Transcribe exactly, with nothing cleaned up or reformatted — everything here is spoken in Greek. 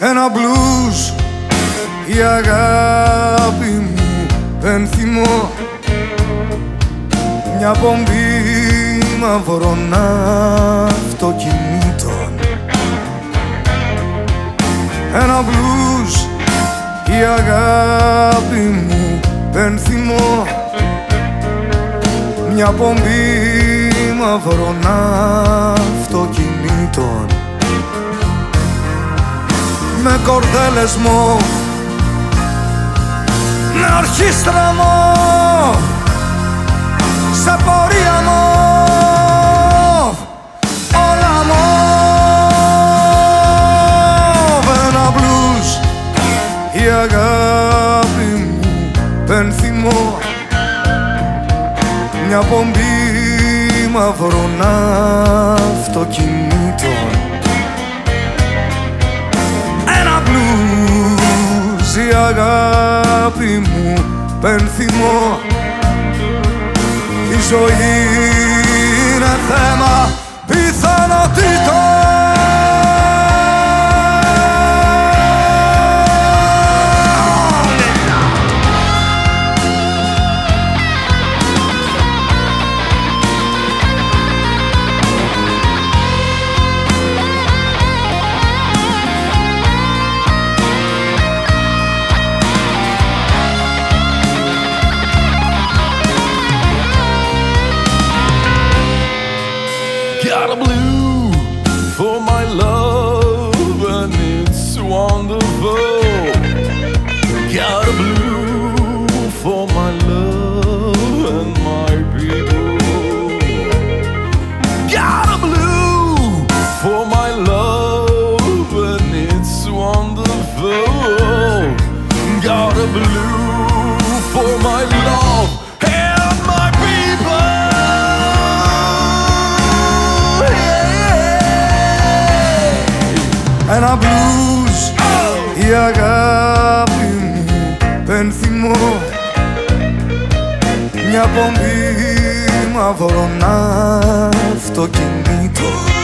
Ένα μπλουζ, η αγάπη μου πενθυμό, μια πομπή μαύρων αυτοκινήτων. Ένα μπλουζ, η αγάπη μου πενθυμό, μια πομπή μαύρων αυτοκινήτων. Με κορδέλες μου, με ορχήστραμο, σε πορεία μου, όλα μου. Ένα μπλουζ, η αγάπη μου πενθυμό, μια πομπή μαύρων αυτοκινήτων. Ένα μπλουζ, η αγάπη μου πενθυμό, η ζωή είναι θέμα πιθανότητων. Got a blue for my love and it's wonderful. Got a blue for my love and my people. Got a blue for my love and it's wonderful. Got a blue for my love and my people. Ένα μπλουζ, η αγάπη μου πενθυμό, μια πομπή μαύρων αυτοκινήτων.